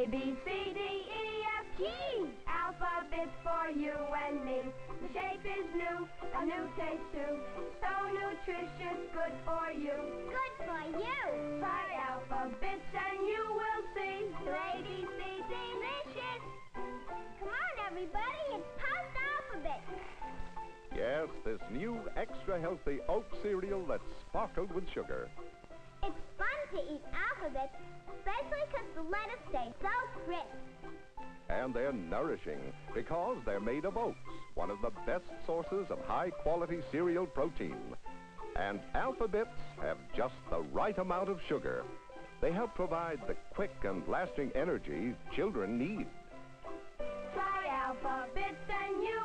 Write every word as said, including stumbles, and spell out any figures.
B, C, D, E, F, G. Alphabets for you and me. The shape is new, a new taste too. So nutritious, good for you. Good for you. Try alphabets and you will see. So A, B, C, delicious. Come on, everybody, it's post-alphabet. Yes, this new extra healthy oat cereal that's sparkled with sugar. It's fun to eat alphabets, especially because the letters stay so crisp. And they're nourishing because they're made of oats, one of the best sources of high-quality cereal protein. And alphabets have just the right amount of sugar. They help provide the quick and lasting energy children need. Try alphabets and you